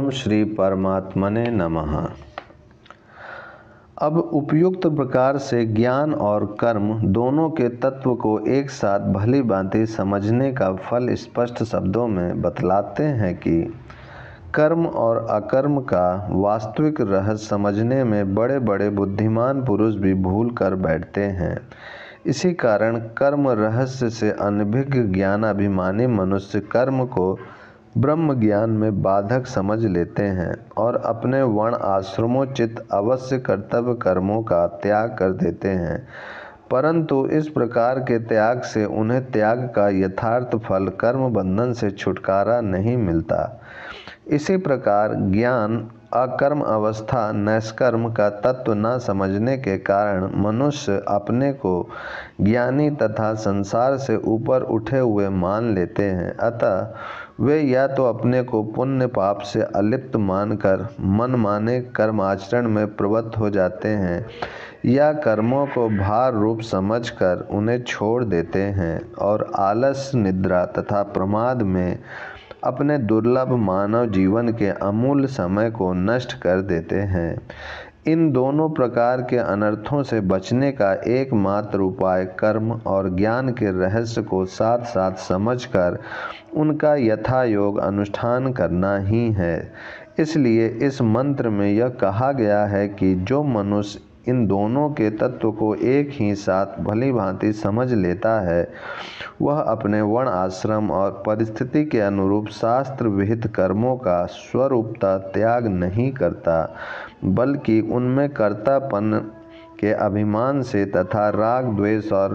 ओम श्री परमात्मने नमः। अब उपयुक्त प्रकार से ज्ञान और कर्म दोनों के तत्व को एक साथ भली भांति समझने का फल स्पष्ट शब्दों में बतलाते हैं कि कर्म और अकर्म का वास्तविक रहस्य समझने में बड़े बड़े बुद्धिमान पुरुष भी भूल कर बैठते हैं। इसी कारण कर्म रहस्य से अनभिज्ञ ज्ञानाभिमानी मनुष्य कर्म को ब्रह्म ज्ञान में बाधक समझ लेते हैं और अपने वर्ण आश्रमोचित अवश्य कर्तव्य कर्मों का त्याग कर देते हैं, परंतु इस प्रकार के त्याग से उन्हें त्याग का यथार्थ फल कर्म बंधन से छुटकारा नहीं मिलता। इसी प्रकार ज्ञान अकर्म अवस्था नैष्कर्म का तत्व न समझने के कारण मनुष्य अपने को ज्ञानी तथा संसार से ऊपर उठे हुए मान लेते हैं। अतः वे या तो अपने को पुण्य पाप से अलिप्त मानकर मनमाने कर्माचरण में प्रवृत्त हो जाते हैं या कर्मों को भार रूप समझकर उन्हें छोड़ देते हैं और आलस, निद्रा तथा प्रमाद में अपने दुर्लभ मानव जीवन के अमूल्य समय को नष्ट कर देते हैं। इन दोनों प्रकार के अनर्थों से बचने का एकमात्र उपाय कर्म और ज्ञान के रहस्य को साथ साथ समझकर उनका यथायोग अनुष्ठान करना ही है। इसलिए इस मंत्र में यह कहा गया है कि जो मनुष्य इन दोनों के तत्व को एक ही साथ भली भांति समझ लेता है, वह अपने वर्ण आश्रम और परिस्थिति के अनुरूप शास्त्र विहित कर्मों का स्वरूपता त्याग नहीं करता, बल्कि उनमें कर्तापन के अभिमान से तथा राग द्वेष और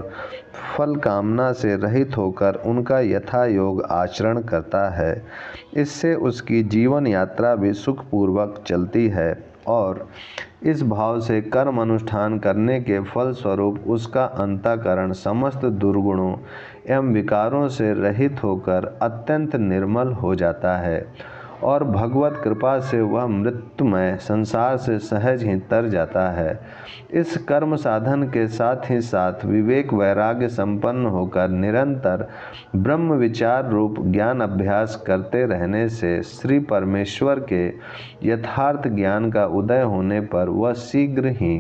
फल कामना से रहित होकर उनका यथायोग आचरण करता है। इससे उसकी जीवन यात्रा भी सुखपूर्वक चलती है और इस भाव से कर्म अनुष्ठान करने के फल स्वरूप उसका अंतःकरण समस्त दुर्गुणों एवं विकारों से रहित होकर अत्यंत निर्मल हो जाता है और भगवत कृपा से वह मृत्युमय संसार से सहज ही तर जाता है। इस कर्म साधन के साथ ही साथ विवेक वैराग्य संपन्न होकर निरंतर ब्रह्म विचार रूप ज्ञान अभ्यास करते रहने से श्री परमेश्वर के यथार्थ ज्ञान का उदय होने पर वह शीघ्र ही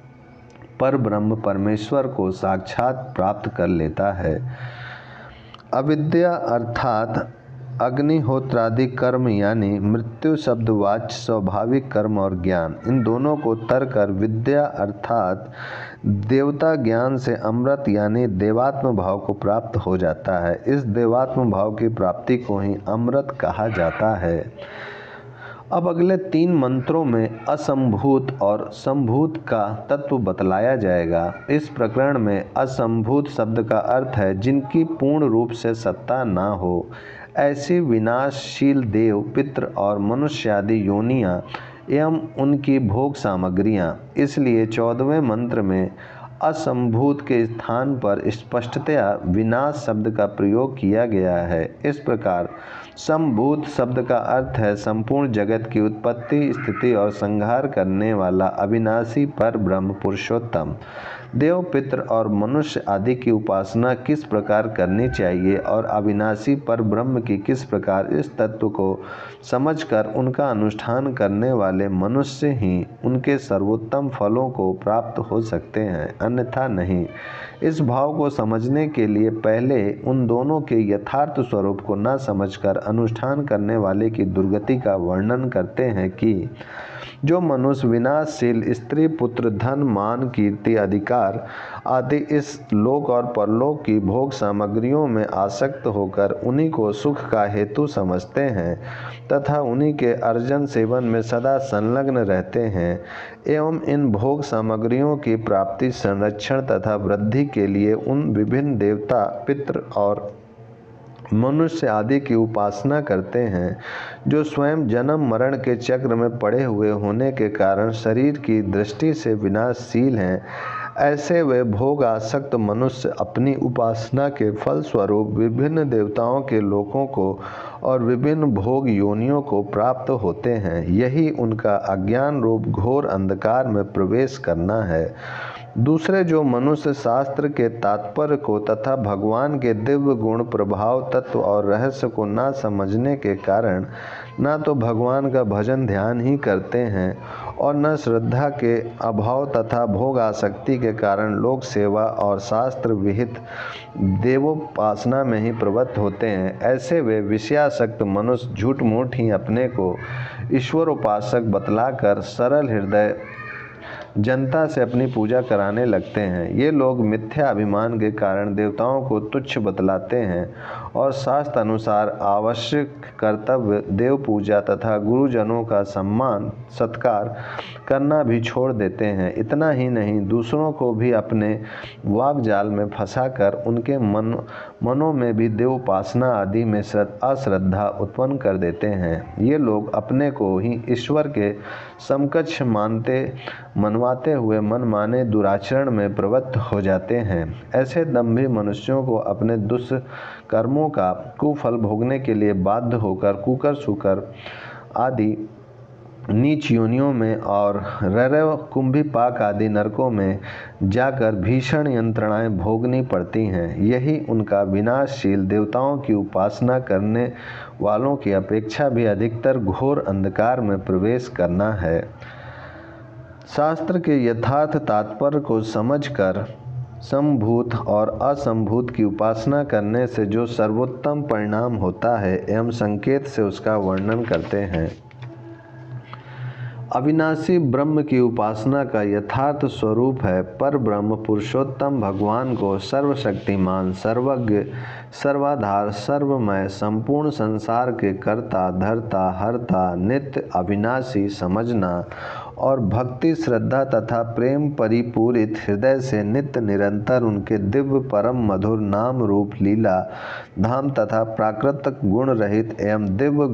पर ब्रह्म परमेश्वर को साक्षात प्राप्त कर लेता है। अविद्या अर्थात अग्निहोत्रादि कर्म यानी मृत्यु शब्दवाच्य स्वाभाविक कर्म और ज्ञान, इन दोनों को तर कर विद्या अर्थात देवता ज्ञान से अमृत यानी देवात्म भाव को प्राप्त हो जाता है। इस देवात्म भाव की प्राप्ति को ही अमृत कहा जाता है। अब अगले 3 मंत्रों में असंभूत और संभूत का तत्व बतलाया जाएगा। इस प्रकरण में असंभूत शब्द का अर्थ है जिनकी पूर्ण रूप से सत्ता ना हो, ऐसी विनाशशील देव, पितृ और मनुष्य आदि योनियां एवं उनकी भोग सामग्रियां। इसलिए 14वें मंत्र में असंभूत के स्थान पर स्पष्टतया विनाश शब्द का प्रयोग किया गया है। इस प्रकार संभूत शब्द का अर्थ है संपूर्ण जगत की उत्पत्ति, स्थिति और संहार करने वाला अविनाशी पर ब्रह्म पुरुषोत्तम। देव, पितृ और मनुष्य आदि की उपासना किस प्रकार करनी चाहिए और अविनाशी पर ब्रह्म की किस प्रकार, इस तत्व को समझकर उनका अनुष्ठान करने वाले मनुष्य ही उनके सर्वोत्तम फलों को प्राप्त हो सकते हैं, अन्यथा नहीं। इस भाव को समझने के लिए पहले उन दोनों के यथार्थ स्वरूप को न समझकर अनुष्ठान करने वाले की दुर्गति का वर्णन करते हैं कि जो मनुष्य विनाशशील स्त्री, पुत्र, धन, मान, कीर्ति, अधिकार आदि इस लोक और परलोक की भोग सामग्रियों में आसक्त होकर उन्हीं को सुख का हेतु समझते हैं तथा उन्हीं के अर्जन सेवन में सदा संलग्न रहते हैं एवं इन भोग सामग्रियों की प्राप्ति, संरक्षण तथा वृद्धि के लिए उन विभिन्न देवता, पितृ और मनुष्य आदि की उपासना करते हैं, जो स्वयं जन्म मरण के चक्र में पड़े हुए होने के कारण शरीर की दृष्टि से विनाशशील हैं। ऐसे वे भोग आसक्त मनुष्य अपनी उपासना के फल स्वरूप विभिन्न देवताओं के लोकों को और विभिन्न भोग योनियों को प्राप्त होते हैं। यही उनका अज्ञान रूप घोर अंधकार में प्रवेश करना है। दूसरे जो मनुष्य शास्त्र के तात्पर्य को तथा भगवान के दिव्य गुण प्रभाव तत्व और रहस्य को ना समझने के कारण ना तो भगवान का भजन ध्यान ही करते हैं और न श्रद्धा के अभाव तथा भोग आसक्ति के कारण लोक सेवा और शास्त्र विहित देवोपासना में ही प्रवृत्त होते हैं, ऐसे वे विषयासक्त मनुष्य झूठ मूठ ही अपने को ईश्वर उपासक बतलाकर सरल हृदय जनता से अपनी पूजा कराने लगते हैं। ये लोग मिथ्या अभिमान के कारण देवताओं को तुच्छ बतलाते हैं और शास्त्र अनुसार आवश्यक कर्तव्य देव पूजा तथा गुरुजनों का सम्मान सत्कार करना भी छोड़ देते हैं। इतना ही नहीं, दूसरों को भी अपने वाकजाल में फंसाकर उनके मनों में भी देव उपासना आदि में अश्रद्धा उत्पन्न कर देते हैं। ये लोग अपने को ही ईश्वर के समकक्ष मनवाते हुए मनमाने दुराचरण में प्रवृत्त हो जाते हैं। ऐसे दंभी मनुष्यों को अपने दुष्कर्मों का कुफल भोगने के लिए बाध्य होकर कुकर सुकर आदि नीच योनियों में और ररव कुंभीपाक आदि नरकों में जाकर भीषण यंत्रणाएं भोगनी पड़ती हैं। यही उनका विनाशशील देवताओं की उपासना करने वालों की अपेक्षा भी अधिकतर घोर अंधकार में प्रवेश करना है। शास्त्र के यथार्थ तात्पर्य को समझकर संभूत और असंभूत की उपासना करने से जो सर्वोत्तम परिणाम होता है एवं संकेत से उसका वर्णन करते हैं। अविनाशी ब्रह्म की उपासना का यथार्थ स्वरूप है पर ब्रह्म पुरुषोत्तम भगवान को सर्वशक्तिमान, सर्वज्ञ, सर्वाधार, सर्वमय, संपूर्ण संसार के कर्ता, धर्ता, हर्ता, नित्य अविनाशी समझना और भक्ति, श्रद्धा तथा प्रेम परिपूरित हृदय से नित्य निरंतर उनके दिव्य परम मधुर नाम रूप लीला धाम तथा प्राकृतिक गुण रहित एवं दिव्य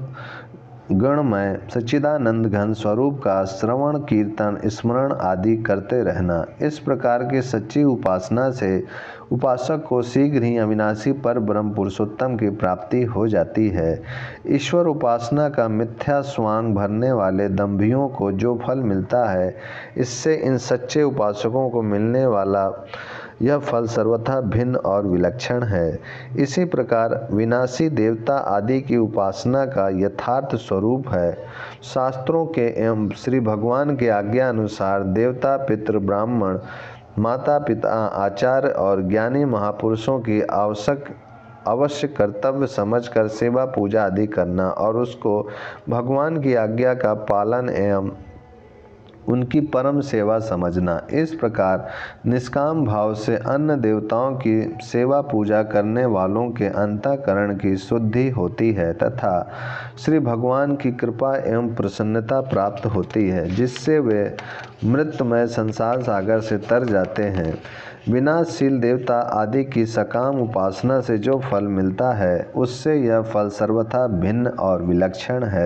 गणमय सच्चिदानंद घन स्वरूप का श्रवण कीर्तन स्मरण आदि करते रहना। इस प्रकार की सच्ची उपासना से उपासक को शीघ्र ही अविनाशी पर ब्रह्म पुरुषोत्तम की प्राप्ति हो जाती है। ईश्वर उपासना का मिथ्या स्वांग भरने वाले दंभियों को जो फल मिलता है, इससे इन सच्चे उपासकों को मिलने वाला यह फल सर्वथा भिन्न और विलक्षण है। इसी प्रकार विनाशी देवता आदि की उपासना का यथार्थ स्वरूप है। शास्त्रों के एवं श्री भगवान के आज्ञा अनुसार देवता, पितृ, ब्राह्मण, माता पिता, आचार्य और ज्ञानी महापुरुषों की अवश्य कर्तव्य समझकर सेवा पूजा आदि करना और उसको भगवान की आज्ञा का पालन एवं उनकी परम सेवा समझना। इस प्रकार निष्काम भाव से अन्य देवताओं की सेवा पूजा करने वालों के अंतःकरण की शुद्धि होती है तथा श्री भगवान की कृपा एवं प्रसन्नता प्राप्त होती है, जिससे वे मृतमय संसार सागर से तर जाते हैं। विनाशशील देवता आदि की सकाम उपासना से जो फल मिलता है, उससे यह फल सर्वथा भिन्न और विलक्षण है।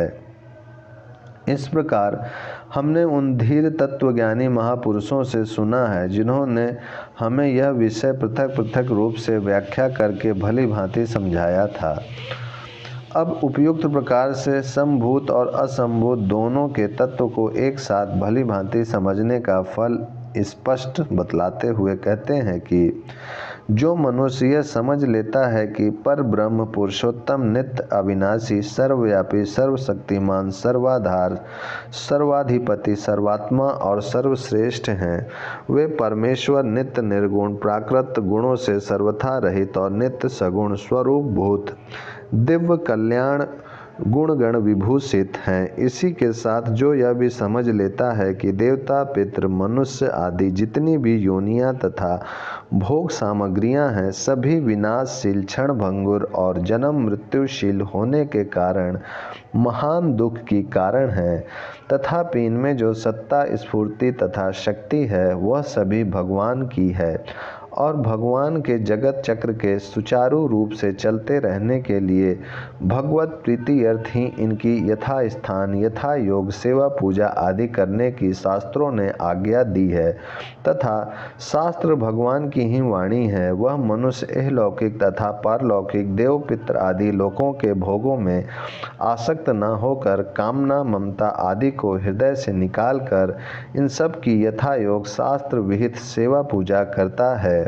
इस प्रकार हमने उन धीर तत्वज्ञानी महापुरुषों से सुना है, जिन्होंने हमें यह विषय पृथक पृथक रूप से व्याख्या करके भली भांति समझाया था। अब उपयुक्त प्रकार से संभूत और असंभूत दोनों के तत्व को एक साथ भली भांति समझने का फल स्पष्ट बतलाते हुए कहते हैं कि जो मनुष्य यह समझ लेता है कि पर ब्रह्म पुरुषोत्तम, नित्य अविनाशी, सर्वव्यापी, सर्वशक्तिमान, सर्वाधार, सर्वाधिपति, सर्वात्मा और सर्वश्रेष्ठ हैं, वे परमेश्वर नित्य निर्गुण प्राकृत गुणों से सर्वथा रहित और नित्य सगुण स्वरूप भूत दिव्य कल्याण गुणगण विभूषित हैं। इसी के साथ जो यह भी समझ लेता है कि देवता, पितृ, मनुष्य आदि जितनी भी योनियां तथा भोग सामग्रियां हैं, सभी विनाशशील, क्षणभंगुर और जन्म मृत्युशील होने के कारण महान दुख की कारण है, तथापि इनमें जो सत्ता, स्फूर्ति तथा शक्ति है, वह सभी भगवान की है और भगवान के जगत चक्र के सुचारू रूप से चलते रहने के लिए भगवत प्रीति अर्थ ही इनकी यथा स्थान यथा योग सेवा पूजा आदि करने की शास्त्रों ने आज्ञा दी है तथा शास्त्र भगवान की ही वाणी है। वह मनुष्य इहलौकिक तथा पारलौकिक देव पितृ आदि लोकों के भोगों में आसक्त न होकर कामना ममता आदि को हृदय से निकालकर इन सब की यथा योग शास्त्र विहित सेवा पूजा करता है।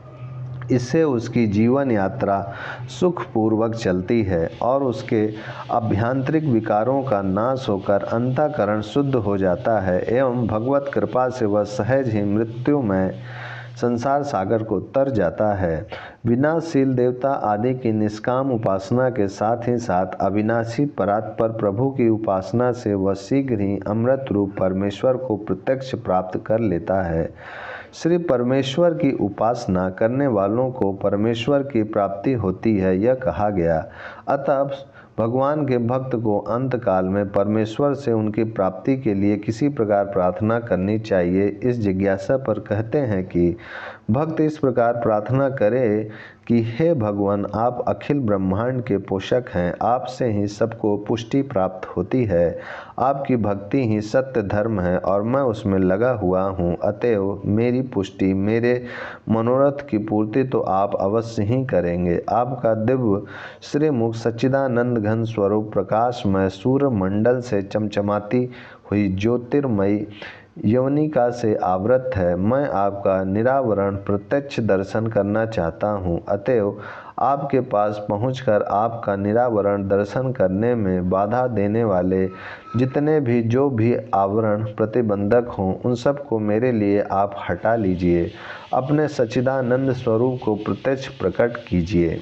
इससे उसकी जीवन यात्रा सुखपूर्वक चलती है और उसके आभ्यंतरिक विकारों का नाश होकर अंतःकरण शुद्ध हो जाता है एवं भगवत कृपा से वह सहज ही मृत्यु में संसार सागर को तर जाता है। विनाशशील देवता आदि की निष्काम उपासना के साथ ही साथ अविनाशी परात्पर प्रभु की उपासना से वह शीघ्र ही अमृत रूप परमेश्वर को प्रत्यक्ष प्राप्त कर लेता है। श्री परमेश्वर की उपासना करने वालों को परमेश्वर की प्राप्ति होती है यह कहा गया। अतः भगवान के भक्त को अंत काल में परमेश्वर से उनकी प्राप्ति के लिए किसी प्रकार प्रार्थना करनी चाहिए। इस जिज्ञासा पर कहते हैं कि भक्त इस प्रकार प्रार्थना करे कि हे भगवान, आप अखिल ब्रह्मांड के पोषक हैं, आपसे ही सबको पुष्टि प्राप्त होती है, आपकी भक्ति ही सत्य धर्म है और मैं उसमें लगा हुआ हूँ। अतएव मेरी पुष्टि, मेरे मनोरथ की पूर्ति तो आप अवश्य ही करेंगे। आपका दिव्य श्रीमुख सच्चिदानंद घन स्वरूप प्रकाशमय सूर्य मंडल से चमचमाती हुई ज्योतिर्मयी यवनिका से आवृत है। मैं आपका निरावरण प्रत्यक्ष दर्शन करना चाहता हूँ। अतएव आपके पास पहुंचकर आपका निरावरण दर्शन करने में बाधा देने वाले जितने भी जो भी आवरण प्रतिबंधक हों उन सब को मेरे लिए आप हटा लीजिए। अपने सच्चिदानंद स्वरूप को प्रत्यक्ष प्रकट कीजिए।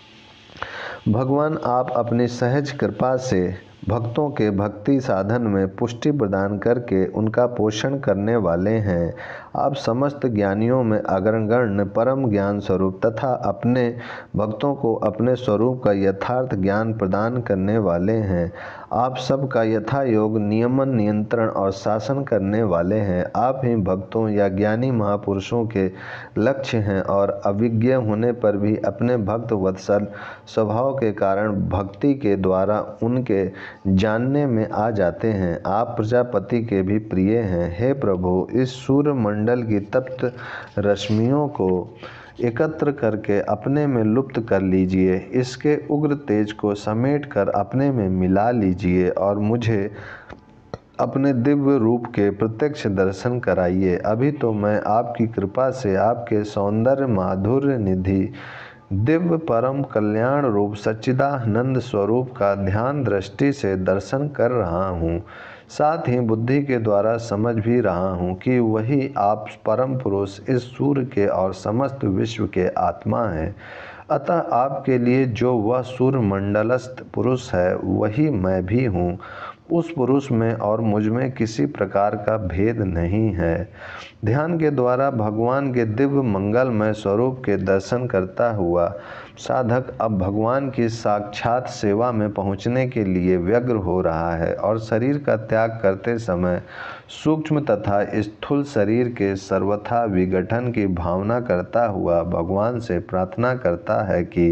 भगवान, आप अपनी सहज कृपा से भक्तों के भक्ति साधन में पुष्टि प्रदान करके उनका पोषण करने वाले हैं। आप समस्त ज्ञानियों में अग्रगण्य परम ज्ञान स्वरूप तथा अपने भक्तों को अपने स्वरूप का यथार्थ ज्ञान प्रदान करने वाले हैं। आप सबका यथा योग नियमन नियंत्रण और शासन करने वाले हैं। आप ही भक्तों या ज्ञानी महापुरुषों के लक्ष्य हैं और अविज्ञ होने पर भी अपने भक्त वत्सल स्वभाव के कारण भक्ति के द्वारा उनके जानने में आ जाते हैं। आप प्रजापति के भी प्रिय हैं। हे प्रभु, इस सूर्य मंडल की तप्त रश्मियों को एकत्र करके अपने में लुप्त कर लीजिए। इसके उग्र तेज को समेट कर अपने में मिला लीजिए और मुझे अपने दिव्य रूप के प्रत्यक्ष दर्शन कराइए। अभी तो मैं आपकी कृपा से आपके सौंदर्य माधुर्य निधि दिव्य परम कल्याण रूप सच्चिदानंद स्वरूप का ध्यान दृष्टि से दर्शन कर रहा हूँ। साथ ही बुद्धि के द्वारा समझ भी रहा हूँ कि वही आप परम पुरुष इस सूर्य के और समस्त विश्व के आत्मा हैं। अतः आपके लिए जो वह सूर्य मंडलस्थ पुरुष है वही मैं भी हूँ। उस पुरुष में और मुझ में किसी प्रकार का भेद नहीं है। ध्यान के द्वारा भगवान के दिव्य मंगलमय स्वरूप के दर्शन करता हुआ साधक अब भगवान की साक्षात सेवा में पहुँचने के लिए व्यग्र हो रहा है और शरीर का त्याग करते समय सूक्ष्म तथा स्थूल शरीर के सर्वथा विघटन की भावना करता हुआ भगवान से प्रार्थना करता है कि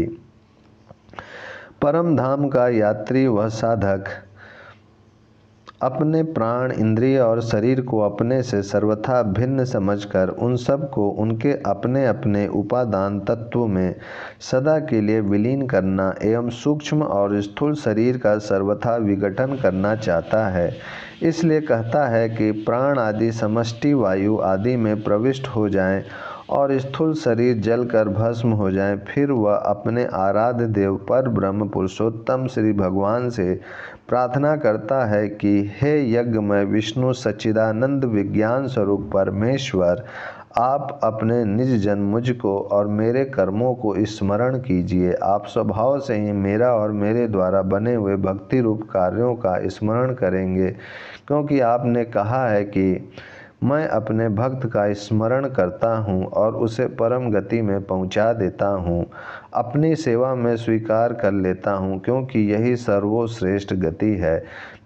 परम धाम का यात्री वह साधक अपने प्राण इंद्रिय और शरीर को अपने से सर्वथा भिन्न समझकर उन सब को उनके अपने अपने उपादान तत्वों में सदा के लिए विलीन करना एवं सूक्ष्म और स्थूल शरीर का सर्वथा विघटन करना चाहता है। इसलिए कहता है कि प्राण आदि समष्टि वायु आदि में प्रविष्ट हो जाएं और स्थूल शरीर जलकर भस्म हो जाए। फिर वह अपने आराध्य देव पर ब्रह्म पुरुषोत्तम श्री भगवान से प्रार्थना करता है कि हे यज्ञमय विष्णु सच्चिदानंद विज्ञान स्वरूप परमेश्वर, आप अपने निज जन मुझको और मेरे कर्मों को स्मरण कीजिए। आप स्वभाव से ही मेरा और मेरे द्वारा बने हुए भक्ति रूप कार्यों का स्मरण करेंगे, क्योंकि आपने कहा है कि मैं अपने भक्त का स्मरण करता हूँ और उसे परम गति में पहुँचा देता हूँ, अपनी सेवा में स्वीकार कर लेता हूँ, क्योंकि यही सर्वश्रेष्ठ गति है।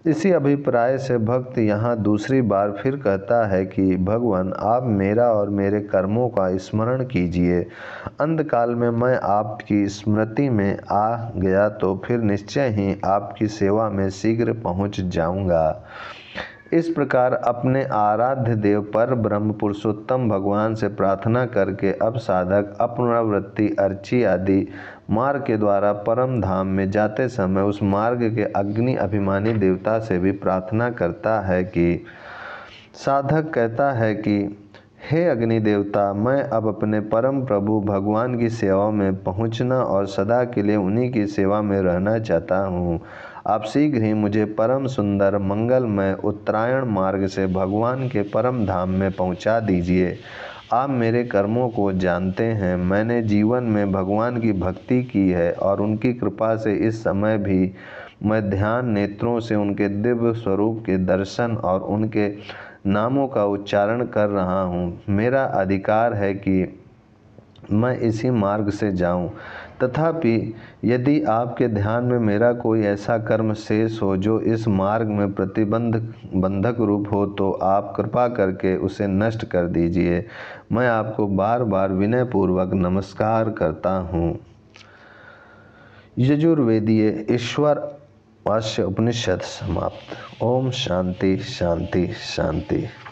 इसी अभिप्राय से भक्त यहाँ दूसरी बार फिर कहता है कि भगवान, आप मेरा और मेरे कर्मों का स्मरण कीजिए। अंतकाल में मैं आपकी स्मृति में आ गया तो फिर निश्चय ही आपकी सेवा में शीघ्र पहुँच जाऊँगा। इस प्रकार अपने आराध्य देव पर ब्रह्म पुरुषोत्तम भगवान से प्रार्थना करके अब साधक अपनवृत्ति, अर्ची आदि मार्ग के द्वारा परम धाम में जाते समय उस मार्ग के अग्नि अभिमानी देवता से भी प्रार्थना करता है कि साधक कहता है कि हे अग्नि देवता, मैं अब अपने परम प्रभु भगवान की सेवा में पहुंचना और सदा के लिए उन्हीं की सेवा में रहना चाहता हूँ। आप शीघ्र ही मुझे परम सुंदर मंगलमय उत्तरायण मार्ग से भगवान के परम धाम में पहुंचा दीजिए। आप मेरे कर्मों को जानते हैं। मैंने जीवन में भगवान की भक्ति की है और उनकी कृपा से इस समय भी मैं ध्यान नेत्रों से उनके दिव्य स्वरूप के दर्शन और उनके नामों का उच्चारण कर रहा हूँ। मेरा अधिकार है कि मैं इसी मार्ग से जाऊं। तथापि यदि आपके ध्यान में मेरा कोई ऐसा कर्म शेष हो जो इस मार्ग में बंधक रूप हो तो आप कृपा करके उसे नष्ट कर दीजिए। मैं आपको बार बार विनयपूर्वक नमस्कार करता हूँ। यजुर्वेदीय ईश्वरवास्य उपनिषद समाप्त। ओम शांति शांति शांति।